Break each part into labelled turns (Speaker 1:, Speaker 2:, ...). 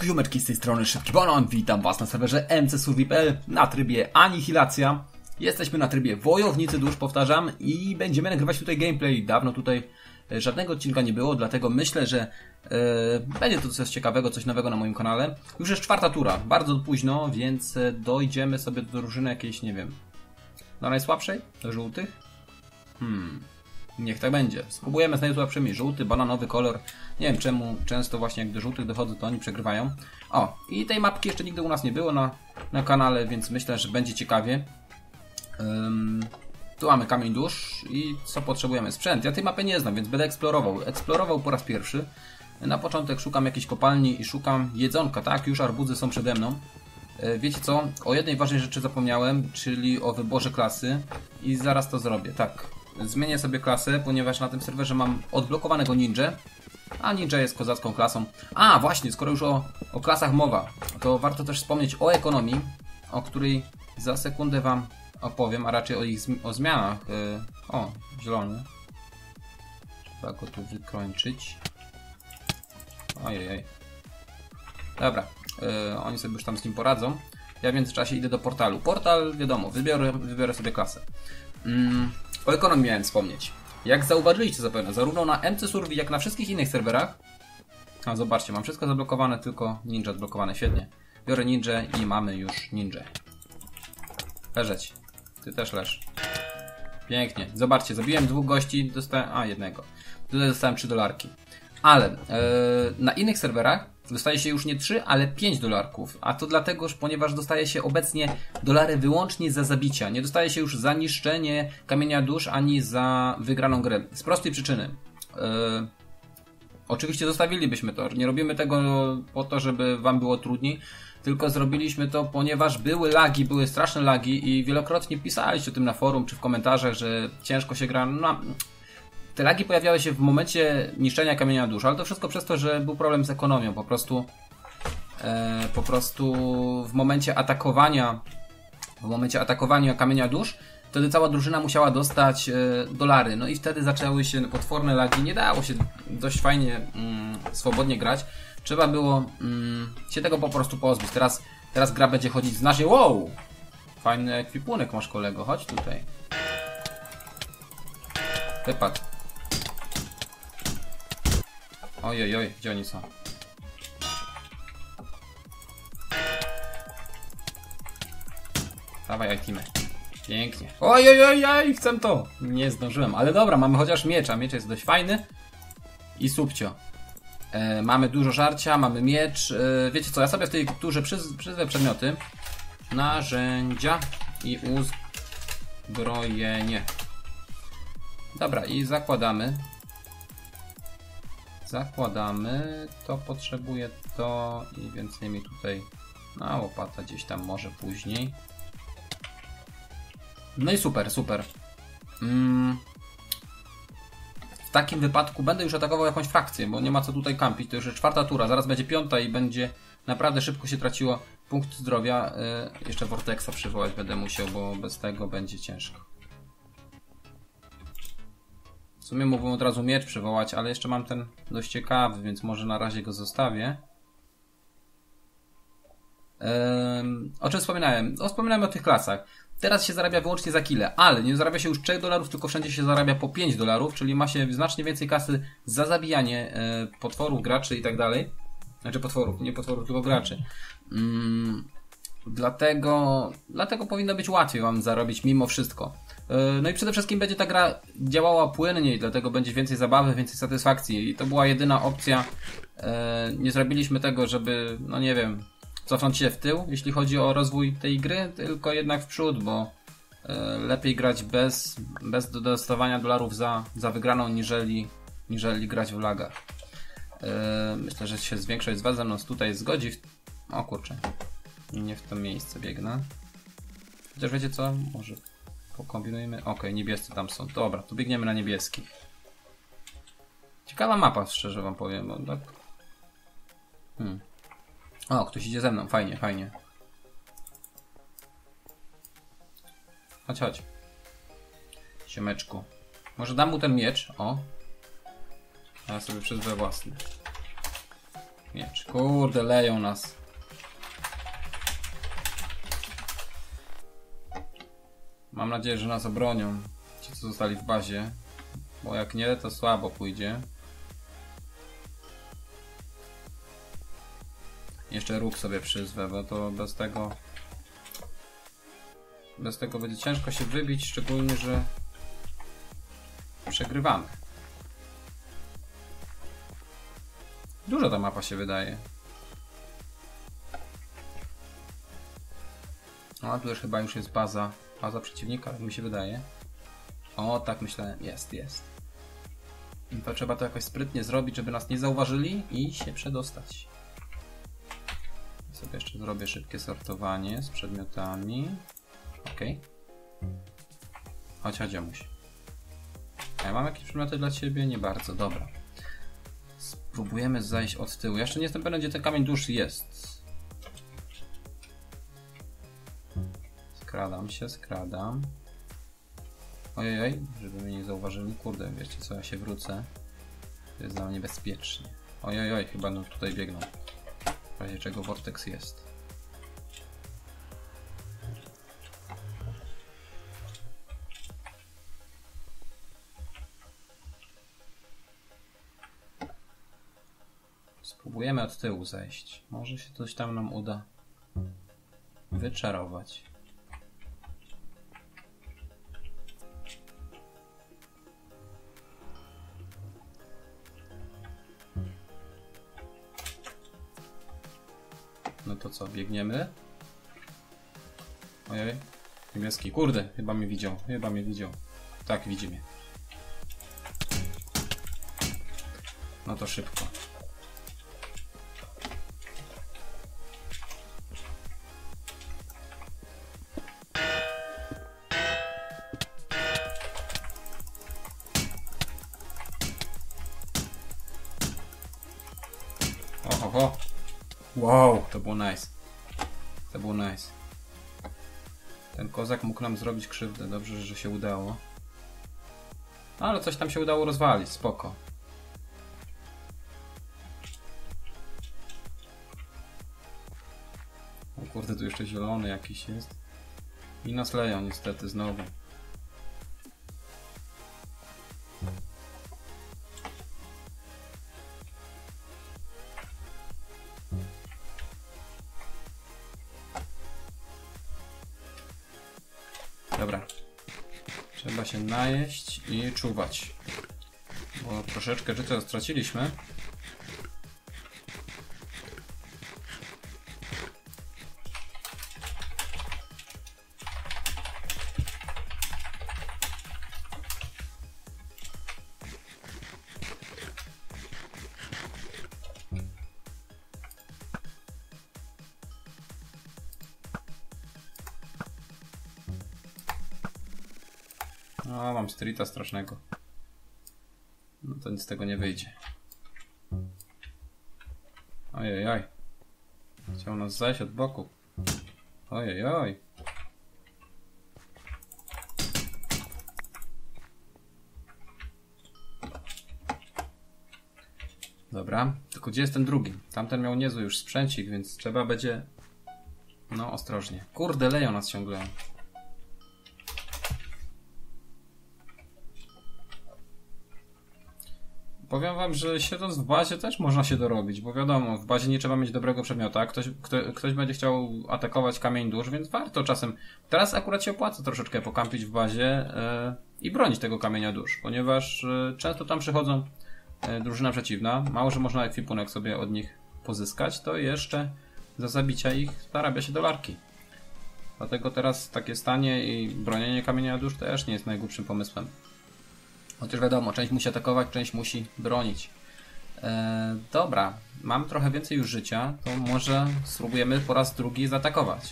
Speaker 1: Ziomeczki, z tej strony Szybki Banan, witam was na serwerze mcsurvi.pl na trybie Anihilacja. Jesteśmy na trybie Wojownicy Dusz, powtarzam, i będziemy nagrywać tutaj gameplay. Dawno tutaj żadnego odcinka nie było, dlatego myślę, że będzie to coś ciekawego, coś nowego na moim kanale. Już jest czwarta tura, bardzo późno, więc dojdziemy sobie do drużyny jakiejś, nie wiem, do najsłabszej? Do żółtych? Niech tak będzie. Spróbujemy z najsłabszymi. Żółty, bananowy kolor. Nie wiem czemu często właśnie jak do żółtych dochodzą, to oni przegrywają. O, i tej mapki jeszcze nigdy u nas nie było na kanale, więc myślę, że będzie ciekawie. Tu mamy kamień dusz i co potrzebujemy? Sprzęt. Ja tej mapy nie znam, więc będę eksplorował. Eksplorował po raz pierwszy. Na początek szukam jakiejś kopalni i szukam jedzonka. Tak, już arbuzy są przede mną. Wiecie co? O jednej ważnej rzeczy zapomniałem, czyli o wyborze klasy. I zaraz to zrobię. Tak. Zmienię sobie klasę, ponieważ na tym serwerze mam odblokowanego ninja. A ninja jest kozacką klasą. A właśnie, skoro już o klasach mowa, to warto też wspomnieć o ekonomii, o której za sekundę wam opowiem, a raczej o zmianach. O, zielony. Trzeba go tu wykończyć. Ojej. Dobra, oni sobie już tam z nim poradzą. Ja w międzyczasie idę do portalu. Portal, wiadomo, wybiorę sobie klasę. O ekonomii miałem wspomnieć. Jak zauważyliście zapewne, zarówno na mcsurvi, jak na wszystkich innych serwerach. A zobaczcie, mam wszystko zablokowane, tylko ninja odblokowane, świetnie. Biorę ninja i mamy już ninja. Leżeć. Ty też leż. Pięknie. Zobaczcie, zabiłem dwóch gości, dostałem... jednego. Tutaj dostałem $3. Ale na innych serwerach dostaje się już nie 3, ale 5 dolarków. A to dlatego, ponieważ dostaje się obecnie dolary wyłącznie za zabicia. Nie dostaje się już za niszczenie kamienia dusz, ani za wygraną grę. Z prostej przyczyny. Oczywiście zostawilibyśmy to. Nie robimy tego po to, żeby wam było trudniej. Tylko zrobiliśmy to, ponieważ były lagi, były straszne lagi i wielokrotnie pisaliście o tym na forum czy w komentarzach, że ciężko się gra. No, te lagi pojawiały się w momencie niszczenia kamienia dusz, ale to wszystko przez to, że był problem z ekonomią. Po prostu w momencie atakowania kamienia dusz, wtedy cała drużyna musiała dostać dolary. No i wtedy zaczęły się potworne lagi. Nie dało się dość fajnie, swobodnie grać. Trzeba było się tego po prostu pozbyć. Teraz gra będzie chodzić znacznie. Wow! Fajny ekwipunek masz, kolego. Chodź tutaj. Wypadł. Ojej, gdzie oni są? Dawaj, teamy. Pięknie. Ojej, chcę to! Nie zdążyłem, ale dobra, mamy chociaż miecz, a miecz jest dość fajny. I subcio. Mamy dużo żarcia, mamy miecz. Wiecie co, ja sobie w tej turze przyzwę przedmioty. Narzędzia i uzbrojenie. Dobra, i zakładamy. To potrzebuję to i więcej mi tutaj. Łopata gdzieś tam może później. No i super. W takim wypadku będę już atakował jakąś frakcję, bo nie ma co tutaj kampić. To już jest czwarta tura, zaraz będzie piąta i będzie naprawdę szybko się traciło punkt zdrowia. Jeszcze Vortexa przywołać będę musiał, bo bez tego będzie ciężko. W sumie mógłbym od razu miecz przywołać, ale jeszcze mam ten dość ciekawy, więc może na razie go zostawię. O czym wspominałem? Wspominałem o tych klasach. Teraz się zarabia wyłącznie za kile, ale nie zarabia się już $3, tylko wszędzie się zarabia po $5, czyli ma się znacznie więcej kasy za zabijanie potworów, graczy i tak dalej. Znaczy potworów, nie potworów, tylko graczy. Dlatego powinno być łatwiej wam zarobić mimo wszystko. No i przede wszystkim będzie ta gra działała płynniej, dlatego będzie więcej zabawy, więcej satysfakcji. I to była jedyna opcja. Nie zrobiliśmy tego, żeby, no nie wiem, cofnąć się w tył, jeśli chodzi o rozwój tej gry, tylko jednak w przód, bo lepiej grać bez dostawania dolarów za wygraną, niżeli grać w lagach. Myślę, że się większość z was ze mną tutaj zgodzi. O kurczę, nie w to miejsce biegnę. Chociaż wiecie co? Może pokombinujmy. Okej, niebiescy tam są. Dobra, to biegniemy na niebieskich. Ciekawa mapa, szczerze wam powiem. Bo tak... O, ktoś idzie ze mną. Fajnie. Chodź. Siemeczku. Może dam mu ten miecz. O. A ja sobie przyzwę własny. Miecz. Kurde, leją nas. Mam nadzieję, że nas obronią. Ci, co zostali w bazie. Bo jak nie, to słabo pójdzie. Jeszcze róg sobie przyzwę, bo to bez tego... Bez tego będzie ciężko się wybić, szczególnie, że... Przegrywamy. Dużo ta mapa się wydaje. No a tu już chyba jest baza przeciwnika, jak mi się wydaje. O, tak myślałem. Jest. To trzeba to jakoś sprytnie zrobić, żeby nas nie zauważyli i się przedostać. Sobie jeszcze zrobię szybkie sortowanie z przedmiotami. Ok. Chodź, Amuś. A ja mam jakieś przedmioty dla ciebie? Nie bardzo, dobra. Spróbujemy zajść od tyłu. Ja jeszcze nie jestem pewien, gdzie ten kamień dusz jest. Skradam. Ojej, żeby mnie nie zauważyli. Kurde, wiecie co, ja się wrócę. To jest dla mnie niebezpiecznie. Ojej, chyba no tutaj biegną. W razie czego Vortex jest. Spróbujemy od tyłu zejść. Może się coś tam nam uda wyczarować. No to co, biegniemy? Ojej, niebieski, kurde, chyba mnie widział. Tak, widzi mnie. No to szybko. Oho. Wow, to było nice. Ten kozak mógł nam zrobić krzywdę. Dobrze, że się udało. Ale coś tam się udało rozwalić. Spoko. O kurde, tu jeszcze zielony jakiś jest. I nas leją niestety znowu. Dobra. Trzeba się najeść i czuwać. Bo troszeczkę życia straciliśmy. No, mam streeta strasznego. No to nic z tego nie wyjdzie. Ojej. Chciał nas zajść od boku. Ojej. Dobra, tylko gdzie jest ten drugi? Tamten miał niezły już sprzęcik, więc trzeba będzie... No, ostrożnie. Kurde, leją nas ciągle. Powiem wam, że siedząc w bazie też można się dorobić, bo wiadomo, w bazie nie trzeba mieć dobrego przedmiota, ktoś będzie chciał atakować kamień dusz, więc warto czasem. Teraz akurat się opłaca troszeczkę pokampić w bazie i bronić tego kamienia dusz, ponieważ często tam przychodzą drużyna przeciwna, mało, że można ekwipunek sobie od nich pozyskać, to jeszcze za zabicia ich zarabia się dolarki. Dlatego teraz takie stanie i bronienie kamienia dusz też nie jest najgłupszym pomysłem. Chociaż wiadomo, część musi atakować, część musi bronić. Dobra, mam trochę więcej już życia, to może spróbujemy po raz drugi zaatakować.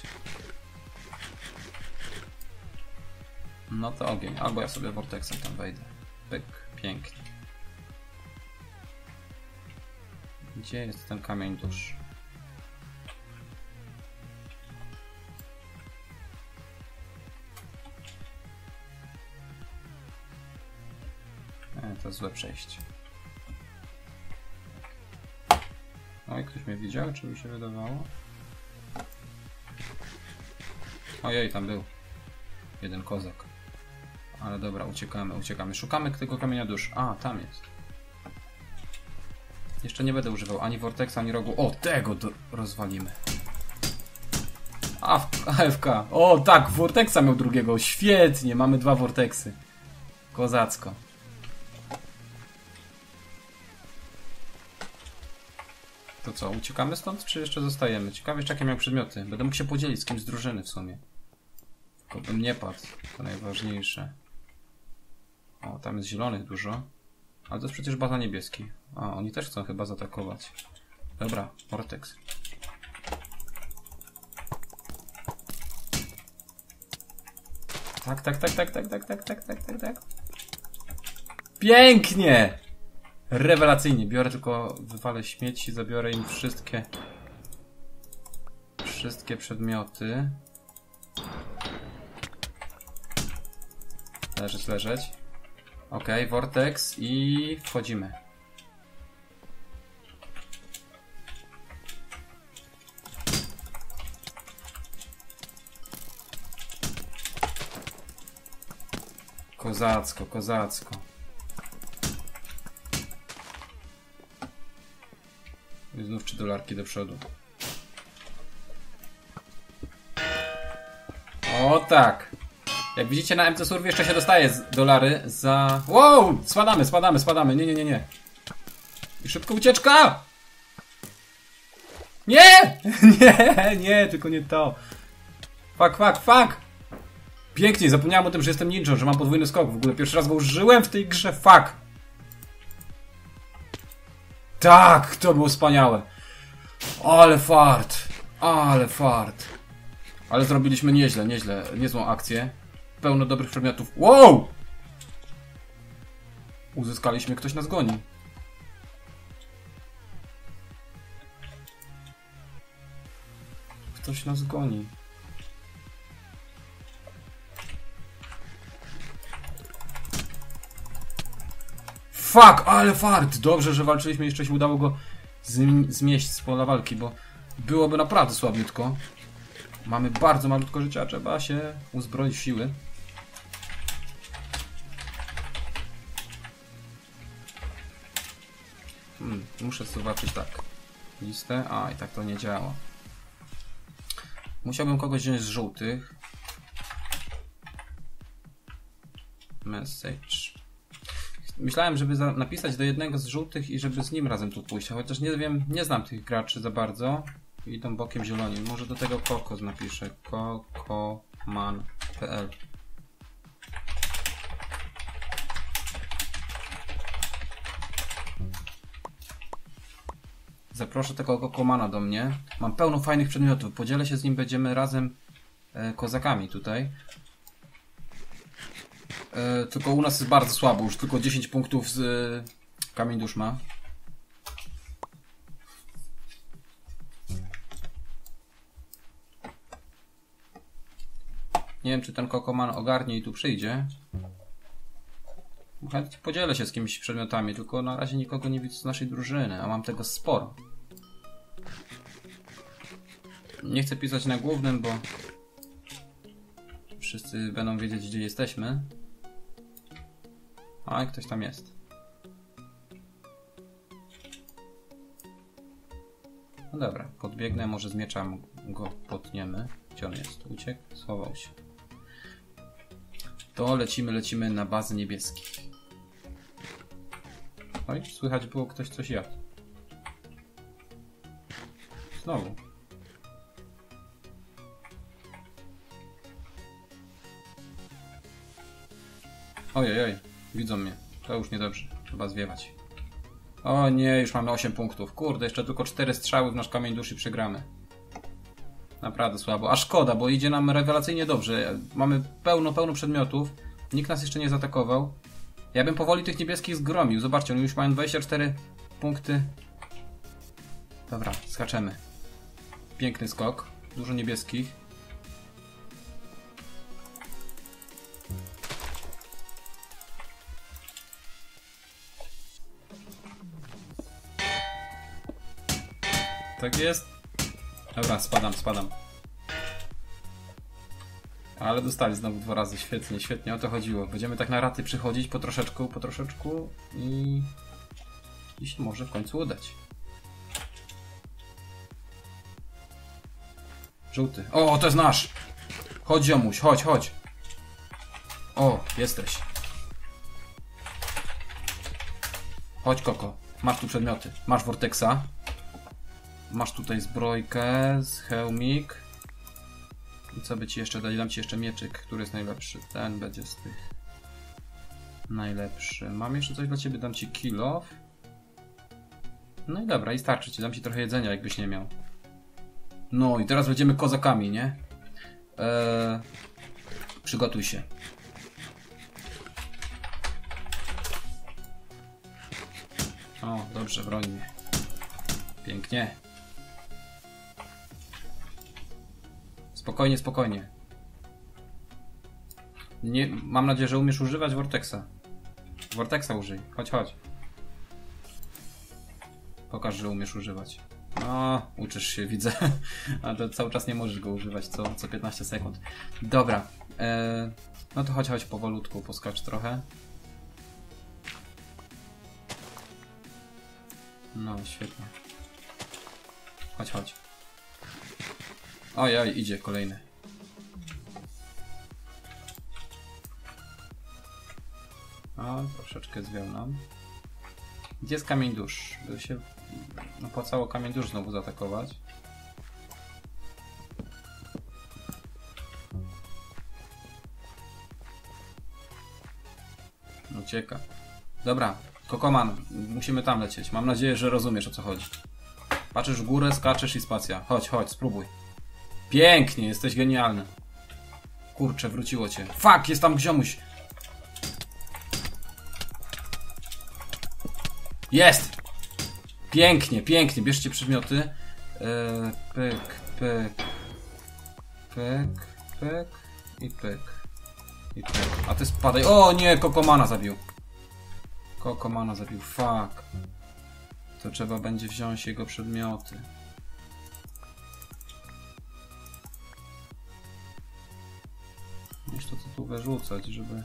Speaker 1: No to ogień, albo ja sobie Vortexem tam wejdę. Pyk, pięknie. Gdzie jest ten kamień dusz? To jest złe przejście. Oj, Ktoś mnie widział, czy mi się wydawało? Ojej, tam był. Jeden kozak. Ale dobra, uciekamy, uciekamy. Szukamy tego kamienia dusz. A, tam jest. Jeszcze nie będę używał ani Vortexa, ani rogu. O, tego rozwalimy. AFK. O, tak, Vortexa miał drugiego. Świetnie, mamy 2 Vortexy. Kozacko. To co, uciekamy stąd, czy jeszcze zostajemy? Ciekawe jeszcze jakie miał przedmioty. Będę mógł się podzielić z kimś z drużyny w sumie. Tylko bym nie padł. To najważniejsze. O, tam jest zielonych dużo. Ale to jest przecież baza niebieski. A, oni też chcą chyba zaatakować. Dobra, Vortex. Tak. Pięknie! Rewelacyjnie. Biorę tylko, wywalę śmieci, zabiorę im wszystkie przedmioty. Leżeć. Ok, Vortex i wchodzimy. Kozacko. I znów $3 do przodu. O tak! Jak widzicie na MC Surf jeszcze się dostaje dolary za... Wow! Spadamy. Nie. I szybko ucieczka! Nie! Nie, tylko nie to. Fuck! Pięknie, zapomniałem o tym, że jestem ninją, że mam podwójny skok. W ogóle pierwszy raz go użyłem w tej grze. Fuck! Tak, to było wspaniałe. Ale fart. Ale zrobiliśmy nieźle, niezłą akcję. Pełno dobrych przedmiotów. Wow! Uzyskaliśmy, ktoś nas goni. Fuck, ale fart! Dobrze, że walczyliśmy, jeszcze się udało go zmieść z pola walki, bo byłoby naprawdę słabiutko. Mamy bardzo malutko życia, trzeba się uzbroić w siły. Muszę zobaczyć tak. Listę. A, i tak to nie działa. Musiałbym kogoś wziąć z żółtych. Message. Myślałem, żeby napisać do jednego z żółtych i żeby z nim razem tu pójść, chociaż nie wiem, nie znam tych graczy za bardzo. Idą bokiem zieloni. Może do tego Kokos napiszę. kokoman.pl. Zaproszę tego Kokomana do mnie. Mam pełno fajnych przedmiotów. Podzielę się z nim, będziemy razem kozakami tutaj. Tylko u nas jest bardzo słabo. Już tylko 10 punktów z kamień dusz ma. Nie wiem, czy ten Kokoman ogarnie i tu przyjdzie. Chętnie podzielę się z kimś przedmiotami, tylko na razie nikogo nie widzę z naszej drużyny, a mam tego sporo. Nie chcę pisać na głównym, bo wszyscy będą wiedzieć, gdzie jesteśmy. A, ktoś tam jest. No dobra, podbiegnę, może z miecza go potniemy. Gdzie on jest? Uciekł? Schował się. To lecimy na bazę niebieskich. Oj, słychać było, ktoś coś jadł. Znowu. Ojej, widzą mnie. To już niedobrze. Trzeba zwiewać. O nie, już mamy 8 punktów. Kurde, jeszcze tylko 4 strzały w nasz kamień duszy i przegramy. Naprawdę słabo. A szkoda, bo idzie nam rewelacyjnie dobrze. Mamy pełno przedmiotów. Nikt nas jeszcze nie zaatakował. Ja bym powoli tych niebieskich zgromił. Zobaczcie, oni już mają 24 punkty. Dobra, skaczemy. Piękny skok. Dużo niebieskich. Tak jest. Dobra, spadam. Ale dostali znowu 2 razy. Świetnie, świetnie, o to chodziło. Będziemy tak na raty przychodzić po troszeczku i się może w końcu udać. Żółty. O, to jest nasz! Chodź, ziomuś, chodź. O, jesteś. Chodź, Koko. Masz tu przedmioty. Masz Vortexa. Masz tutaj zbrojkę, hełmik. I co by ci jeszcze dać? Dam ci jeszcze mieczyk, który jest najlepszy. Ten będzie z tych najlepszy. Mam jeszcze coś dla ciebie, dam ci kill off. No i dobra, i starczy ci. Dam ci trochę jedzenia, jakbyś nie miał. No i teraz będziemy kozakami, nie? Przygotuj się. O, dobrze, broń mnie. Pięknie. Spokojnie. Nie, mam nadzieję, że umiesz używać Vortexa. Vortexa użyj. Chodź. Pokaż, że umiesz używać. No, uczysz się, widzę. Ale to cały czas nie możesz go używać co 15 sekund. Dobra. No to chodź powolutku, poskacz trochę. No, świetnie. Chodź. Ojej, idzie kolejny. O, troszeczkę zwiał nam. Gdzie jest kamień dusz? By się opłacało kamień dusz znowu zaatakować. Ucieka. Dobra, Kokoman, musimy tam lecieć. Mam nadzieję, że rozumiesz, o co chodzi. Patrzysz w górę, skaczesz i spacja. Chodź, spróbuj. Pięknie, jesteś genialny. Kurczę, wróciło cię. Fuck, jest tam ziomuś. Jest! Pięknie. Bierzcie przedmioty. Pyk. I pyk. A ty spadaj. O nie, Kokomana zabił. Fuck. To trzeba będzie wziąć jego przedmioty. Muszę to tu wyrzucać, żeby...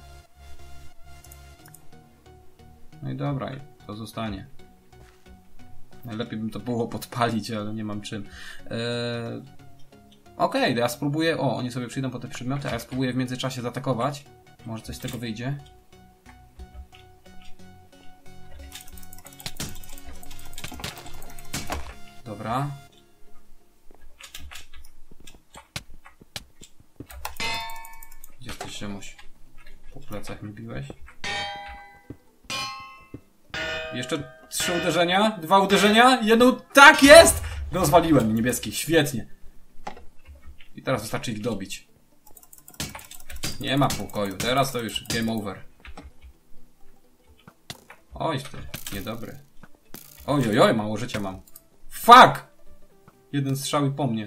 Speaker 1: No i dobra, to zostanie. Najlepiej bym to było podpalić, ale nie mam czym. Okej, ja spróbuję... O, oni sobie przyjdą po te przedmioty, a ja spróbuję w międzyczasie zaatakować. Może coś z tego wyjdzie. Dobra. Gdzie jesteś, ziemuś? Po plecach mi biłeś. Jeszcze 3 uderzenia, 2 uderzenia, 1... Tak jest! Rozwaliłem niebieski, świetnie. I teraz wystarczy ich dobić. Nie ma pokoju, teraz to już game over. Oj ty, niedobry. Oj, mało życia mam. Fuck! 1 strzał i po mnie.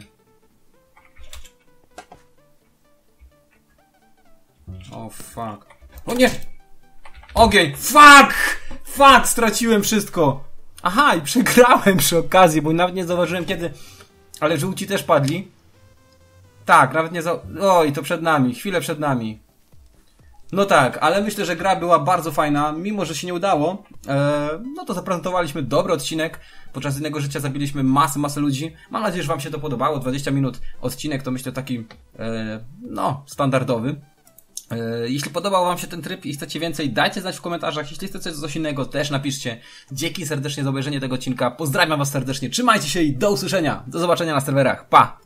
Speaker 1: O fuck. O nie! Ogień! Fuck! Straciłem wszystko! Aha, i przegrałem przy okazji, bo nawet nie zauważyłem kiedy... Ale żółci też padli. Tak, nawet nie Oj, to przed nami, chwilę przed nami. No tak, ale myślę, że gra była bardzo fajna, mimo że się nie udało. No to zaprezentowaliśmy dobry odcinek. Podczas jednego życia zabiliśmy masę ludzi. Mam nadzieję, że wam się to podobało. 20 minut odcinek to myślę taki, no, standardowy. Jeśli podobał wam się ten tryb i chcecie więcej, dajcie znać w komentarzach. Jeśli chcecie coś innego, też napiszcie. Dzięki serdecznie za obejrzenie tego odcinka. Pozdrawiam was serdecznie, trzymajcie się i do usłyszenia. Do zobaczenia na serwerach. Pa!